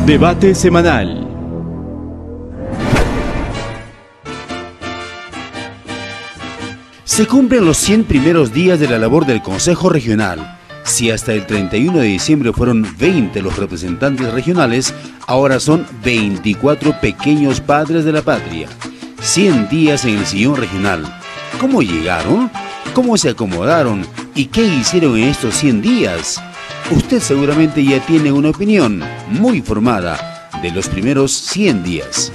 Debate semanal. Se cumplen los 100 primeros días de la labor del Consejo Regional. Si hasta el 31 de diciembre fueron 20 los representantes regionales, ahora son 24 pequeños padres de la patria. 100 días en el sillón regional. ¿Cómo llegaron? ¿Cómo se acomodaron? ¿Y qué hicieron en estos 100 días? Usted seguramente ya tiene una opinión muy formada de los primeros 100 días.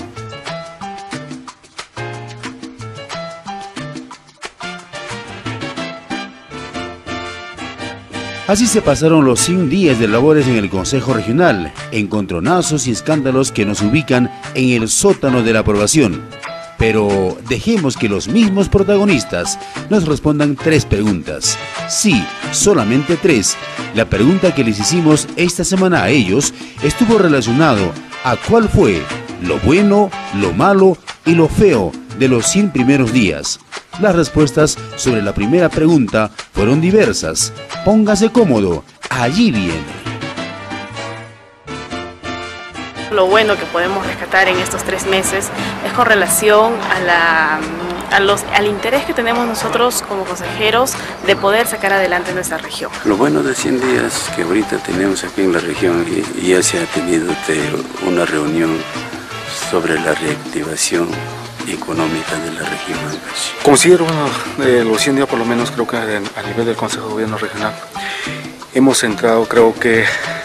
Así se pasaron los 100 días de labores en el Consejo Regional, encontronazos y escándalos que nos ubican en el sótano de la aprobación. Pero dejemos que los mismos protagonistas nos respondan 3 preguntas. Sí, solamente 3. La pregunta que les hicimos esta semana a ellos estuvo relacionado a cuál fue lo bueno, lo malo y lo feo de los 100 primeros días. Las respuestas sobre la primera pregunta fueron diversas. Póngase cómodo, allí viene. Lo bueno que podemos rescatar en estos 3 meses es con relación al interés que tenemos nosotros como consejeros de poder sacar adelante nuestra región. Lo bueno de 100 días que ahorita tenemos aquí en la región, y ya se ha tenido una reunión sobre la reactivación económica de la región Ancash. Considero los 100 días, por lo menos creo que a nivel del Consejo de Gobierno Regional hemos entrado, creo que,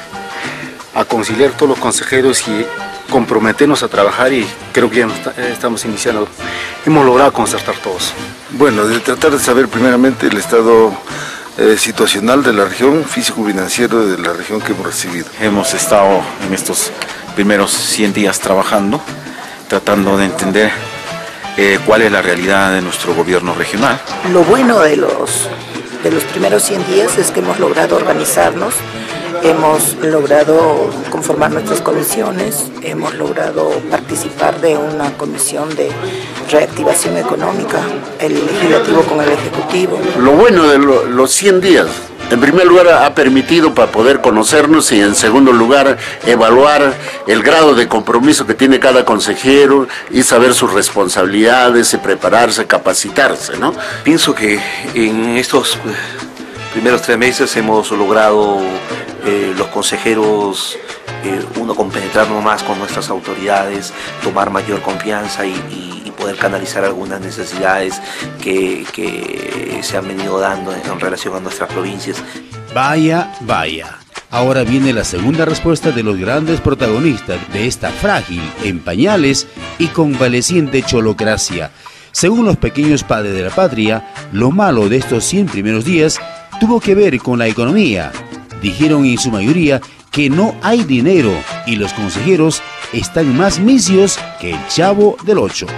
a conciliar todos los consejeros y comprometernos a trabajar, y creo que ya estamos iniciando, hemos logrado concertar todos. Bueno, de tratar de saber primeramente el estado situacional de la región, físico-financiero de la región que hemos recibido. Hemos estado en estos primeros 100 días trabajando, tratando de entender cuál es la realidad de nuestro gobierno regional. Lo bueno de los primeros 100 días es que hemos logrado organizarnos, hemos logrado conformar nuestras comisiones, hemos logrado participar de una comisión de reactivación económica, el legislativo con el ejecutivo. Lo bueno de los 100 días, en primer lugar, ha permitido para poder conocernos, y en segundo lugar, evaluar el grado de compromiso que tiene cada consejero y saber sus responsabilidades, y prepararse, capacitarse, ¿no? Pienso que en estos primeros 3 meses hemos logrado los consejeros, uno, compenetrarnos más con nuestras autoridades, tomar mayor confianza y poder canalizar algunas necesidades que se han venido dando en relación a nuestras provincias. Vaya, vaya. Ahora viene la segunda respuesta de los grandes protagonistas de esta frágil, en pañales y convaleciente cholocracia. Según los pequeños padres de la patria, lo malo de estos 100 primeros días tuvo que ver con la economía. Dijeron en su mayoría que no hay dinero y los consejeros están más misios que el Chavo del Ocho.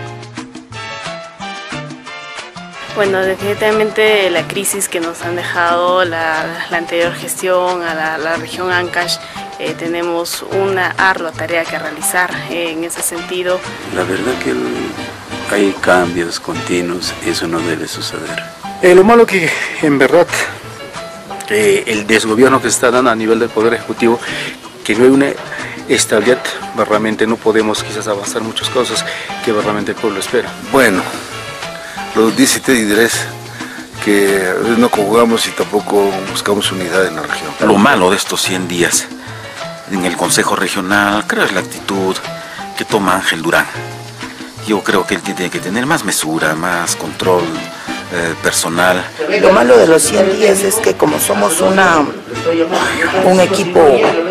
Bueno, definitivamente la crisis que nos han dejado la anterior gestión a la región Ancash, tenemos una ardua tarea que realizar en ese sentido. La verdad que hay cambios continuos, eso no debe suceder. Lo malo que en verdad el desgobierno que se está dando a nivel del Poder Ejecutivo, que no hay una estabilidad, realmente no podemos quizás avanzar muchas cosas que realmente el pueblo espera. Bueno, lo dice y diré que no conjugamos y tampoco buscamos unidad en la región. Lo malo de estos 100 días en el Consejo Regional, creo, es la actitud que toma Ángel Durán. Yo creo que él tiene que tener más mesura, más control personal. Lo malo de los 100 días es que como somos un equipo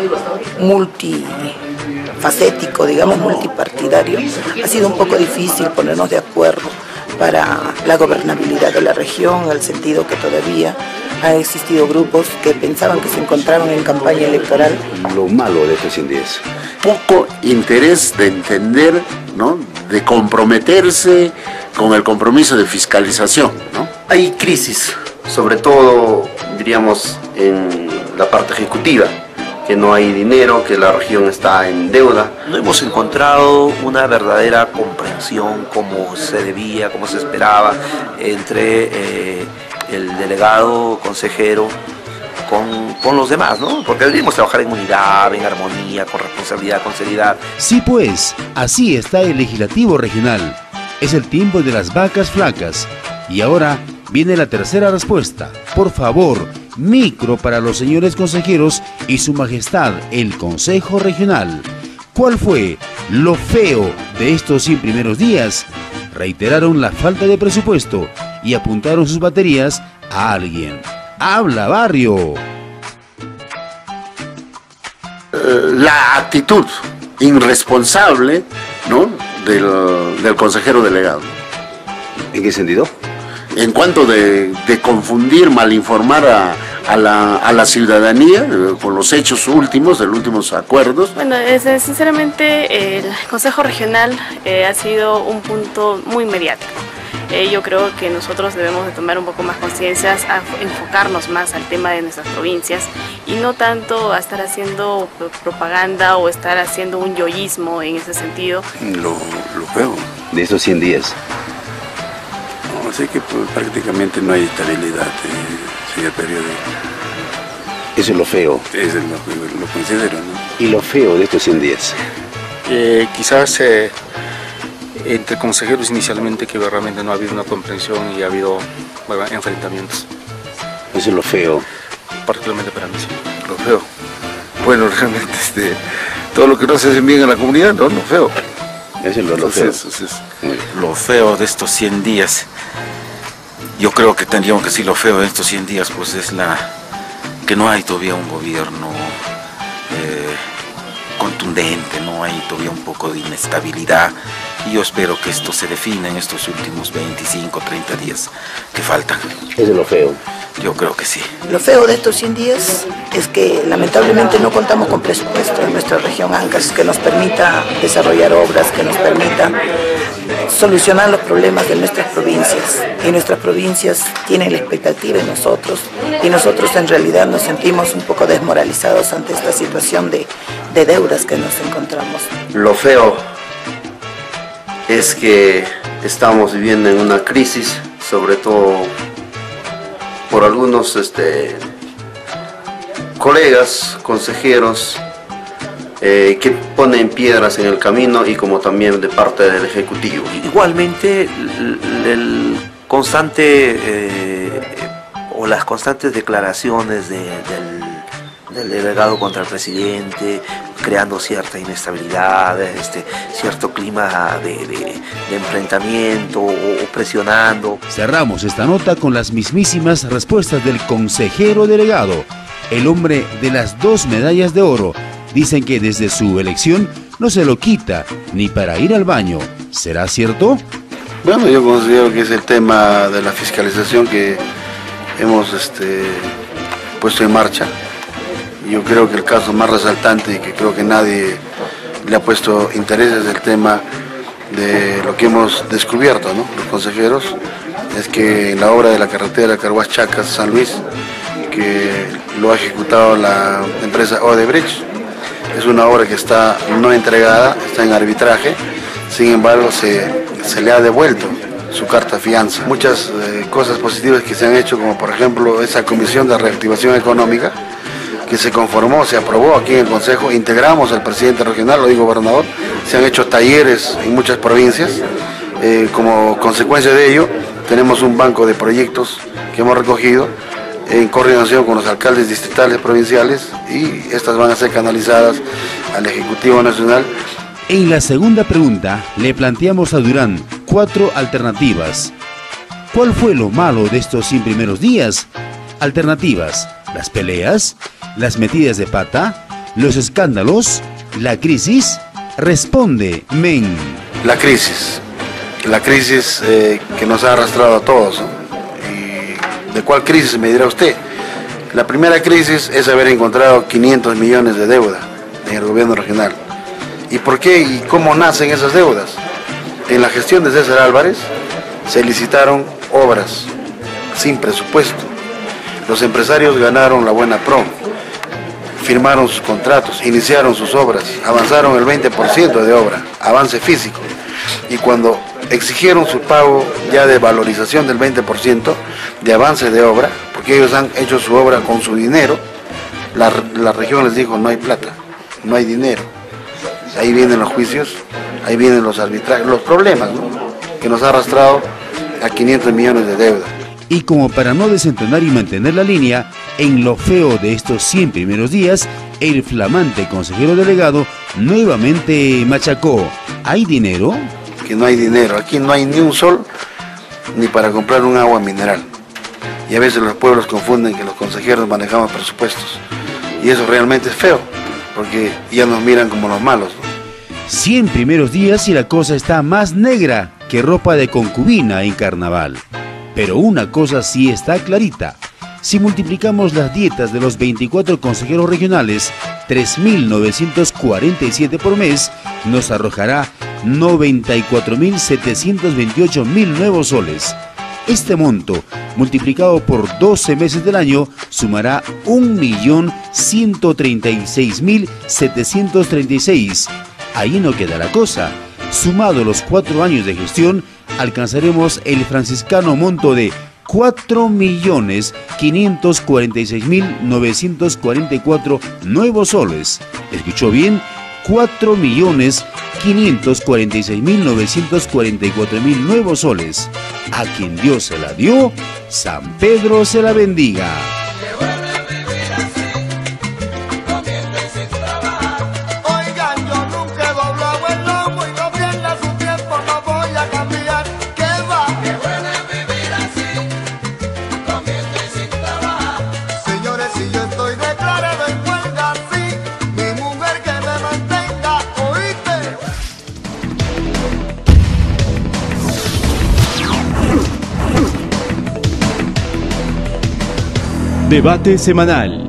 multifacético, digamos multipartidario, ha sido un poco difícil ponernos de acuerdo para la gobernabilidad de la región, en el sentido que todavía han existido grupos que pensaban que se encontraban en campaña electoral. Lo malo de estos 100 días, poco interés de entender, ¿no?, de comprometerse con el compromiso de fiscalización, ¿no? Hay crisis, sobre todo, diríamos, en la parte ejecutiva, que no hay dinero, que la región está en deuda. No hemos encontrado una verdadera comprensión como se debía, como se esperaba, entre el delegado consejero con los demás, ¿no? Porque deberíamos trabajar en unidad, en armonía, con responsabilidad, con seriedad. Sí, pues, así está el legislativo regional. Es el tiempo de las vacas flacas. Y ahora viene la tercera respuesta. Por favor, micro para los señores consejeros y su majestad, el Consejo Regional. ¿Cuál fue lo feo de estos 100 primeros días? Reiteraron la falta de presupuesto y apuntaron sus baterías a alguien. ¡Habla, barrio! La actitud irresponsable, ¿no?, del consejero delegado. ¿En qué sentido? En cuanto de confundir, malinformar a la ciudadanía con los hechos últimos, de los últimos acuerdos. Bueno, sinceramente el Consejo Regional ha sido un punto muy mediático. Yo creo que nosotros debemos de tomar un poco más conciencia, a enfocarnos más al tema de nuestras provincias y no tanto a estar haciendo propaganda o estar haciendo un yoísmo en ese sentido. Lo feo de estos 100 días. No, sé que prácticamente no hay estabilidad, señor periódico. Eso es lo feo. Eso es lo considero, ¿no? ¿Y lo feo de estos 100 días? Quizás entre consejeros inicialmente que realmente no ha habido una comprensión y ha habido enfrentamientos. Eso es lo feo. Particularmente para mí, sí. Lo feo. Bueno, realmente todo lo que no se hace bien en la comunidad, no, lo feo. Eso es lo feo. Lo feo de estos 100 días, yo creo que tendríamos que decir lo feo de estos 100 días, pues es que no hay todavía un gobierno contundente, no hay todavía un poco de inestabilidad y yo espero que esto se defina en estos últimos 25, 30 días que faltan. Eso es lo feo. Yo creo que sí. Lo feo de estos 100 días es que lamentablemente no contamos con presupuesto en nuestra región Ancash que nos permita desarrollar obras, que nos permita solucionar los problemas de nuestras provincias. Y nuestras provincias tienen la expectativa en nosotros y nosotros en realidad nos sentimos un poco desmoralizados ante esta situación de deudas que nos encontramos. Lo feo es que estamos viviendo en una crisis, sobre todo por algunos colegas, consejeros, que ponen piedras en el camino y como también de parte del Ejecutivo. Igualmente, el constante o las constantes declaraciones del delegado contra el presidente, creando cierta inestabilidad, cierto clima de enfrentamiento o presionando. Cerramos esta nota con las mismísimas respuestas del consejero delegado, el hombre de las 2 medallas de oro. Dicen que desde su elección no se lo quita ni para ir al baño. ¿Será cierto? Bueno, yo considero que es el tema de la fiscalización que hemos puesto en marcha. Yo creo que el caso más resaltante y que creo que nadie le ha puesto interés es el tema de lo que hemos descubierto, ¿no?, los consejeros, es que la obra de la carretera Carhuaz-Chacas-San Luis, que lo ha ejecutado la empresa Odebrecht, es una obra que está no entregada, está en arbitraje, sin embargo se le ha devuelto su carta fianza. Muchas cosas positivas que se han hecho, como por ejemplo esa comisión de reactivación económica, que se conformó, se aprobó aquí en el Consejo, integramos al presidente regional, lo digo gobernador, se han hecho talleres en muchas provincias, como consecuencia de ello tenemos un banco de proyectos que hemos recogido en coordinación con los alcaldes distritales, provinciales, y estas van a ser canalizadas al Ejecutivo Nacional. En la segunda pregunta le planteamos a Durán 4 alternativas. ¿Cuál fue lo malo de estos 100 primeros días? Alternativas: las peleas, las metidas de pata, los escándalos, la crisis. Responde, men. La crisis que nos ha arrastrado a todos, ¿no? ¿Y de cuál crisis me dirá usted? La primera crisis es haber encontrado 500 millones de deuda en el gobierno regional. ¿Y por qué y cómo nacen esas deudas? En la gestión de César Álvarez se licitaron obras sin presupuesto. Los empresarios ganaron la buena pro, firmaron sus contratos, iniciaron sus obras, avanzaron el 20% de obra, avance físico. Y cuando exigieron su pago ya de valorización del 20% de avance de obra, porque porque ellos han hecho su obra con su dinero. La región les dijo, no hay plata, no hay dinero. Ahí vienen los juicios, ahí vienen los arbitrajes, los problemas, ¿no?, que nos ha arrastrado a 500 millones de deuda. Y como para no desentonar y mantener la línea, en lo feo de estos 100 primeros días, el flamante consejero delegado nuevamente machacó. ¿Hay dinero? Que no hay dinero, aquí no hay ni un sol, ni para comprar un agua mineral. Y a veces los pueblos confunden que los consejeros manejamos presupuestos. Y eso realmente es feo, porque ya nos miran como los malos, ¿no? 100 primeros días y la cosa está más negra que ropa de concubina en carnaval. Pero una cosa sí está clarita. Si multiplicamos las dietas de los 24 consejeros regionales, 3.947 por mes, nos arrojará 94.728.000 nuevos soles. Este monto, multiplicado por 12 meses del año, sumará 1.136.736. Ahí no queda la cosa. Sumado los 4 años de gestión, alcanzaremos el franciscano monto de 4.546.944 nuevos soles. ¿Escuchó bien? 4.546.944 nuevos soles. A quien Dios se la dio, San Pedro se la bendiga. Debate semanal.